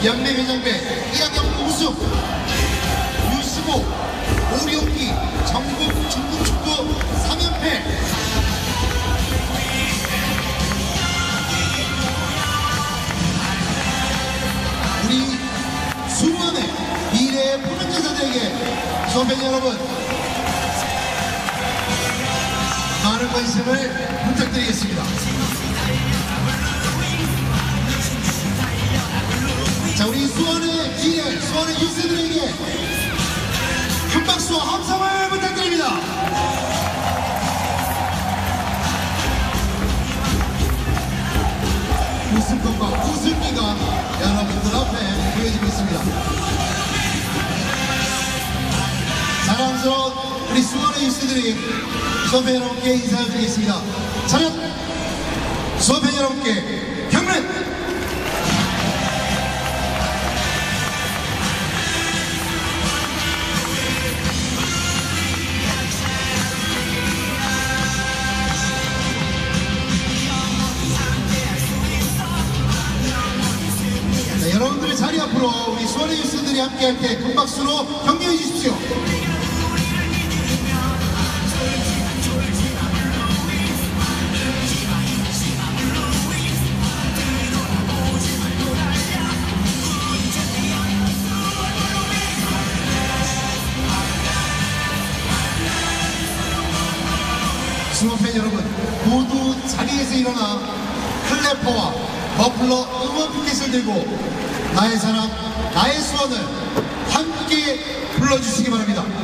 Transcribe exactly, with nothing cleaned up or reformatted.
양대 회장배 이 학년 우승, 유십오, 오룡기 전국 중국축구 삼 연패, 우리 수원의 미래의 포문자들에게 수원팬 여러분 많은 관심을 부탁드리겠습니다. 자, 우리 수원의 미래, 수원의 유스들에게 큰 박수와 함성을 부탁드립니다. 웃음꽃과 웃음기가 여러분들 앞에 보여지고 있습니다. 자랑스러운 우리 수원의 유스들이 수원팬 여러분께 인사를 드리겠습니다. 차렷! 수원팬 여러분께 경례! 여러분들의 자리 앞으로 우리 수원의 유스들이 함께 할 때 큰 박수로 격려해 주십시오. 수원팬 여러분 모두 자리에서 일어나 클래퍼와 버플러 응원 피켓을 들고 나의 사랑, 나의 수원을 함께 불러주시기 바랍니다.